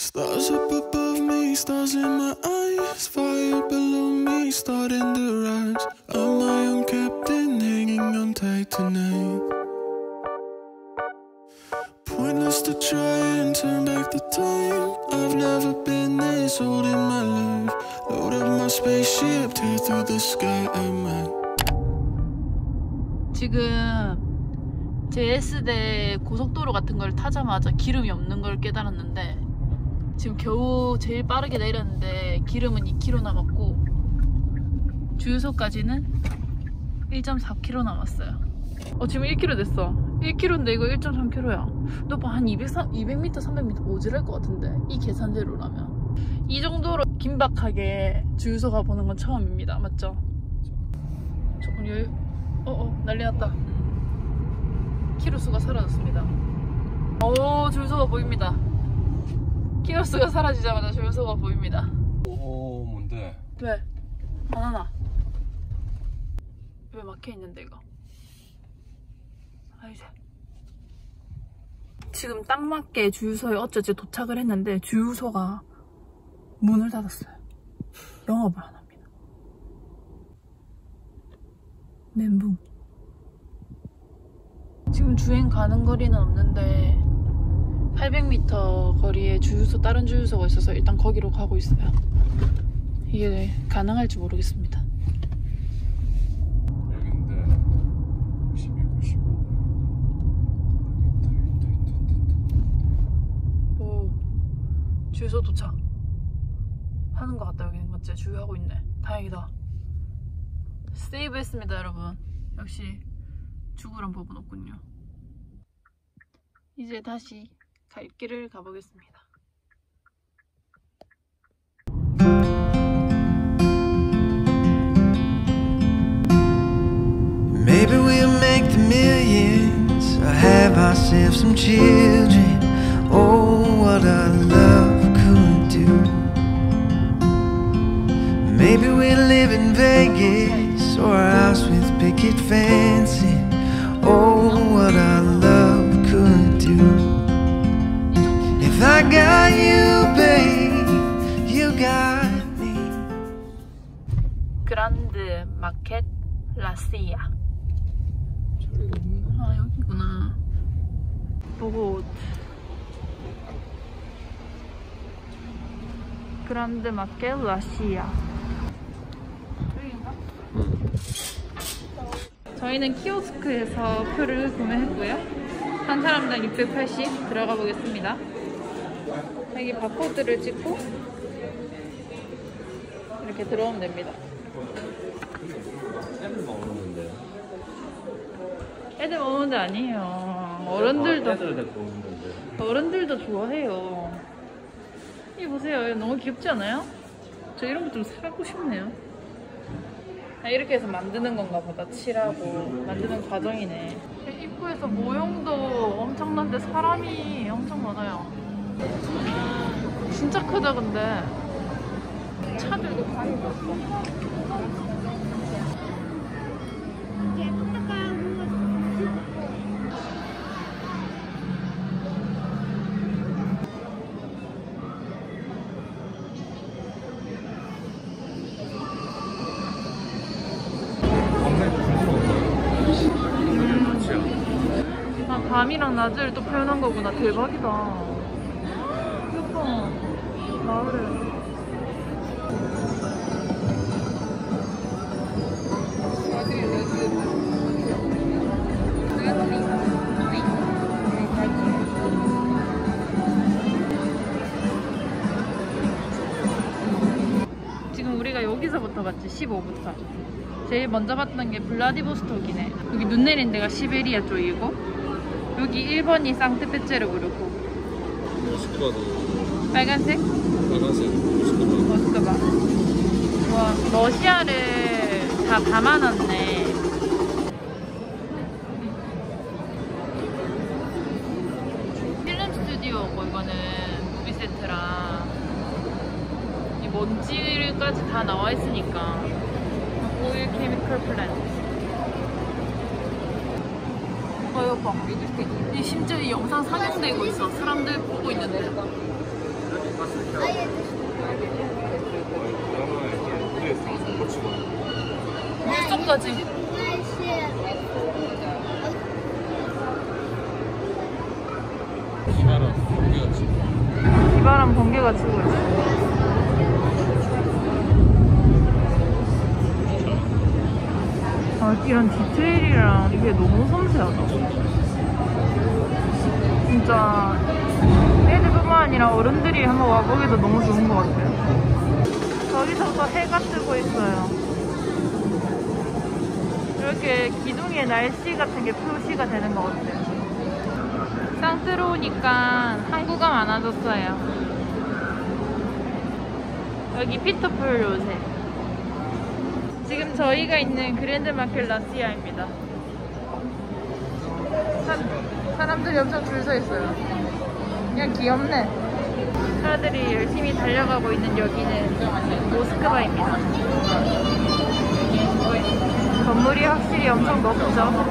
Stars up above me, stars in my eyes, fire below me, starting to rise. I'm my own captain, hanging on tight tonight. Pointless to try and turn back the time. I've never been this old in my life. Load up my spaceship, tear through the sky at night. 지금 JS대 고속도로 같은 걸 타자마자 기름이 없는 걸 깨달았는데 지금 겨우 제일 빠르게 내렸는데 기름은 2km 남았고 주유소까지는 1.4km 남았어요. 지금 1km 됐어. 1km인데 이거 1.3km야. 너 봐, 한 200m, 300m 모자랄 것 같은데 이 계산대로라면. 이 정도로 긴박하게 주유소 가보는 건 처음입니다. 맞죠? 조금 여유... 난리 났다. 키로수가 사라졌습니다. 주유소가 보입니다. 키로수가 사라지자마자 주유소가 보입니다. 뭔데? 왜? 바나나. 왜 막혀있는데 이거? 이제 지금 딱 맞게 주유소에 어쩌지 도착을 했는데 주유소가 문을 닫았어요. 영업을 안 합니다. 멘붕. 지금 주행 가는 거리는 없는데 800m 거리에 주유소, 다른 주유소가 있어서 일단 거기로 가고 있어요. 이게 가능할지 모르겠습니다. 여긴데 92, 95. 주유소 도착 하는 것 같다. 여기는 맞지? 주유하고 있네. 다행이다. 세이브 했습니다 여러분. 역시 죽으란 법은 없군요. 이제 다시 갈 길을 가보겠습니다. Maybe we'll make the millions or have ourselves some children. Oh, what our love could do. Maybe we'll live in Vegas or a house with picket fencing. Oh, what our love could do. If I got you, babe, you got me. 그란드 마켓 라시아. 여기구나. 보고 그란드 마켓 라시아. 여기인가? 저희는 키오스크에서 표를 구매했고요. 한 사람당 680 들어가 보겠습니다. 여기 바코드를 찍고 이렇게 들어오면 됩니다. 애들 먹는 데 아니에요. 어른들도 좋아해요. 이 보세요. 너무 귀엽지 않아요? 저 이런 거 좀 사고 싶네요. 이렇게 해서 만드는 건가 보다. 칠하고 만드는 과정이네. 입구에서 모형도 엄청난데 사람이 엄청 많아요. 진짜 크다. 근데 차들도 많이 있어. 밤이랑 낮을 또 표현한 거구나. 대박이다. 예뻐. 마을에. 지금 우리가 여기서부터 봤지. 15부터. 제일 먼저 봤던 게 블라디보스톡이네. 여기 눈 내린 데가 시베리아 쪽이고 여기 1번이 상트페테르부르크. 모스크바도 빨간색? 빨간색 모스크바. 와, 러시아를 다 담아놨네. 필름 스튜디오고 이거는 무비세트랑 이 먼지까지 다 나와 있으니까. 오일 케미컬 플랜트. 이거 봐. 이 심지어 이 영상 상영되고 있어. 사람들 보고 있는데. 물속까지. 비바람 번개가 치고 있어. 이런 디테일이랑 이게 너무 섬세하다. 진짜 애들뿐만 아니라 어른들이 한번 와보기도 너무 좋은 것 같아요. 저기서부터 해가 뜨고 있어요. 이렇게 기둥에 날씨 같은 게 표시가 되는 것 같아요. 쌍뜨로우니까 항구가 많아졌어요. 여기 피터풀 요새. 지금 저희가 있는 그랜드마켓 라시아입니다. 사람들이 엄청 줄 서 있어요. 그냥 귀엽네. 사람들이 열심히 달려가고 있는 여기는 모스크바입니다. 건물이 확실히 엄청 높죠.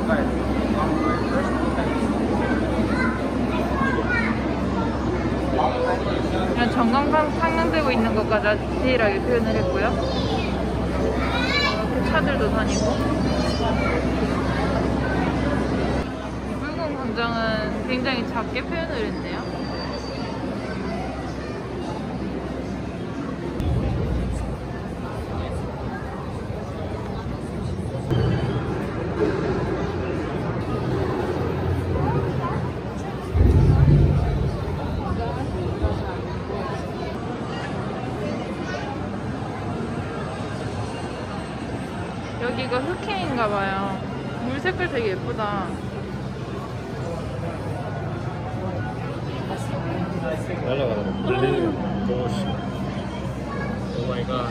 그냥 전광판 상영되고 있는 것까지 아주 디테일하게 표현을 했고요. 차들도 다니고. 붉은 광장은 굉장히 작게 표현을 했네요. 여기가 흑해인가봐요. 물 색깔 되게 예쁘다. 날아가는 들리는 조금씩. 오 마이 갓.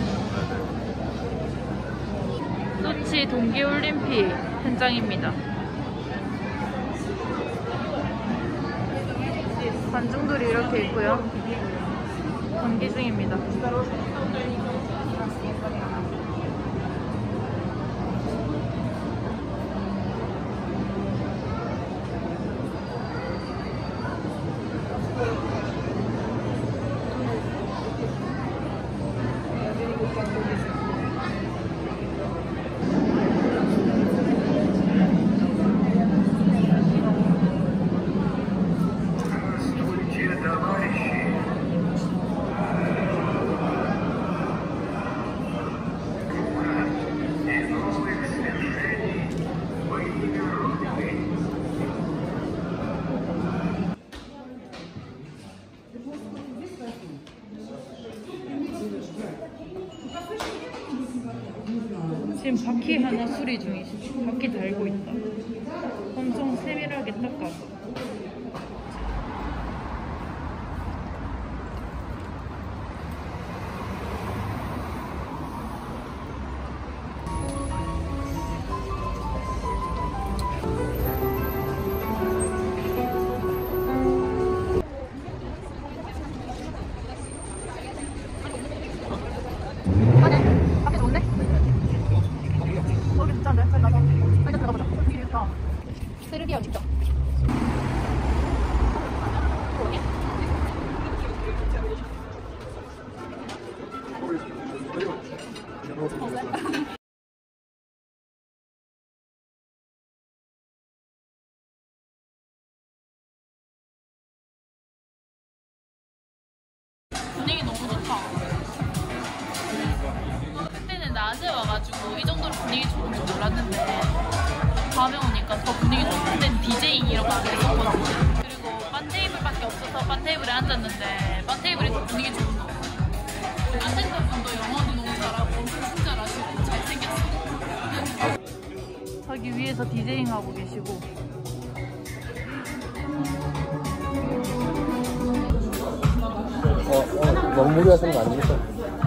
소치 동계올림픽 현장입니다. 관중들이 이렇게 있고요. 경기 중입니다. 지금 바퀴 하나 수리 중이시죠. 바퀴 달고 있다. 엄청 세밀하게 닦아서. 바퀴 좋은데? 여기 괜찮은데? 빨리 나가. 일단 들어가보자. 되게 좋다. 세르비아 직접. 분위기 너무 좋다. 그때는 낮에 와가지고 이 정도로 분위기 좋은 줄 몰랐는데 밤에 오니까 더 분위기 좋고, 그때는 디제잉 이런 거 안 했었거든요. 그리고 반 테이블밖에 없어서 반 테이블에 앉았는데 반 테이블이 더 분위기 좋은 거. 아텐더분도 영어도 너무 잘하고 친절하시고 잘생겼어요. 저기 위에서 디제잉 하고 계시고. 너무 무리하시는 거 아닙니까?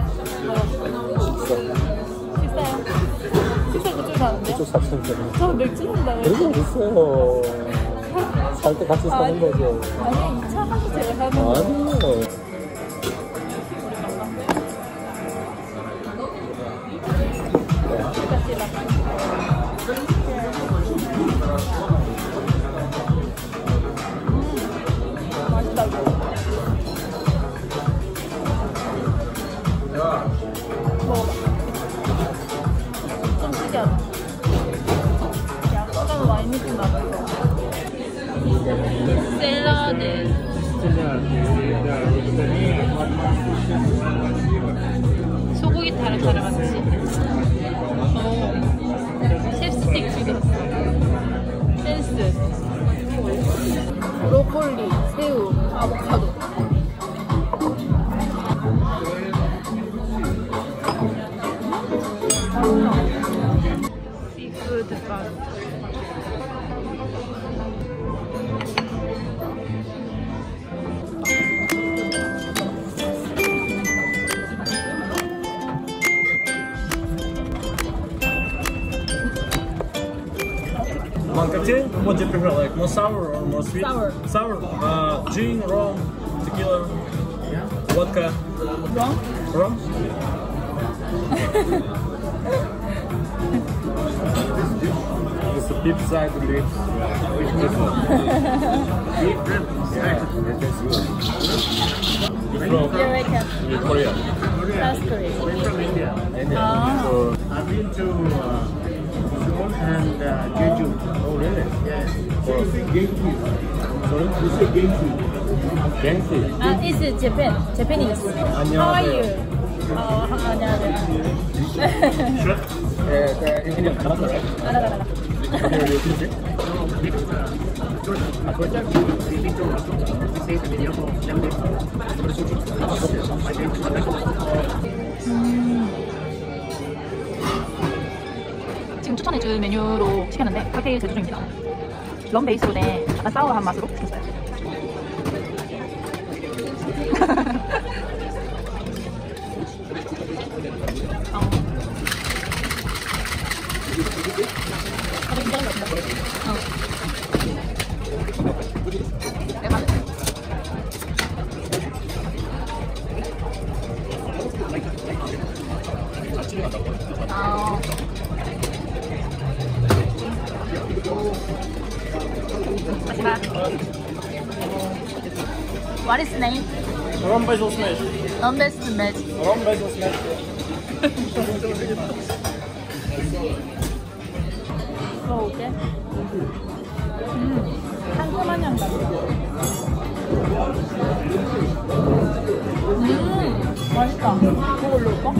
비싸요. 비싸 그쪽 사는데요? 그쪽 사시는 저 맥주 산다고요? 그런 거 있어요. 살 때 같이 사는 거죠. 아니 2차 사서 제가 사는 거. 아니요. 맛있다 이거. 소고기 타르타르 같이. 오. 칩스틱 주겠어. 센스. 브로콜리, 새우, 아보카도. 시푸드 빵. One cocktail? What do you prefer? Like more sour or more sweet? Sour. Sour. Gin, rum, tequila, vodka. 럼? Rum? It's the pip side of it. From You're welcome. Korea. That's great. India. Ah. So, I've been to Seoul and Jeju. oh really? Yes. Sorry? You say Genki. Genki. It's Japan. Japanese. 안녕하세요. How are you? 안녕하세요. Sure. India, Canada, right? 알아. Okay, you can see. 지금 추천해준 메뉴로 시켰는데 칵테일 제조 중입니다. 럼 베이스로 된 약간 사워한 맛으로 시켰어요. What is the name? Rum basil smash. Non-best match. Rum basil smash. 먹어볼게. 상큼한 향 나요. 맛있다. 먹을래 오빠?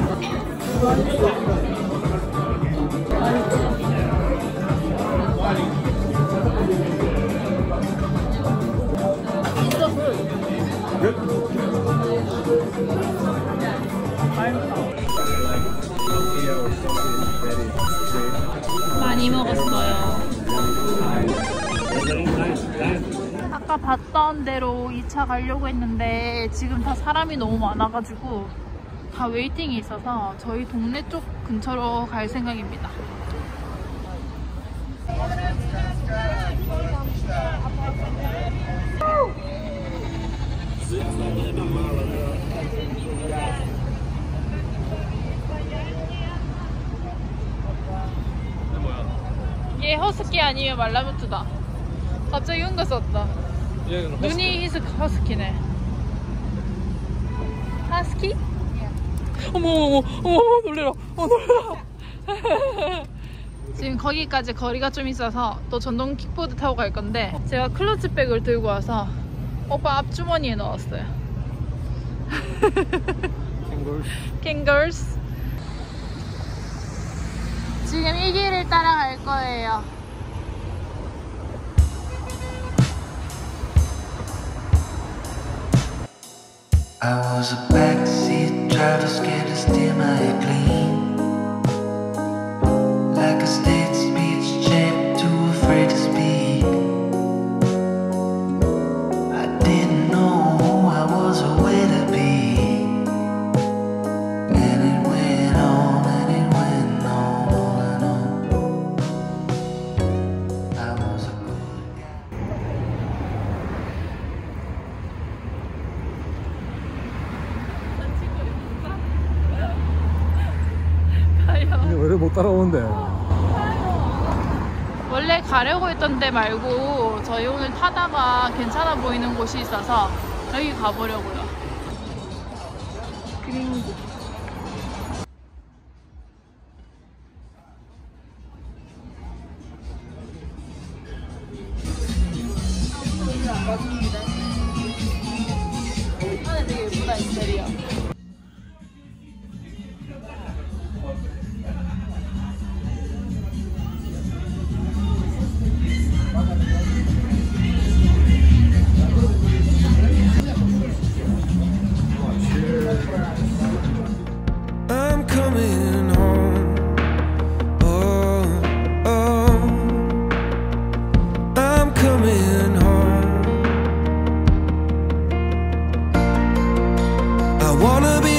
많이 먹었어요. 아까 봤던 대로 2차 가려고 했는데 지금 다 사람이 너무 많아가지고 다 웨이팅이 있어서 저희 동네 쪽 근처로 갈 생각입니다. 얘 허스키 아니면 말라무트다. 갑자기 흥가 썼다. 눈이 허스키네. 하스키? 어머 놀래라. 놀래라. 지금 거기까지 거리가 좀 있어서 또 전동 킥보드 타고 갈 건데 제가 클러치백을 들고 와서 오빠 앞주머니에 넣었어요. 캥걸스. 지금 이 길을 따라갈 거예요. I was a backseat driver, scared to steer my clean, like a state speech champ, too afraid to speak. I didn't know who I was or where to be, and it went on and it went on and on. I was a good guy. 근데 왜 못 따라오는데? 원래 가려고 했던 데 말고 저희 오늘 타다가 괜찮아 보이는 곳이 있어서 여기 가보려고요. 그린고. 안에 되게 예쁘다 인테리어. wanna be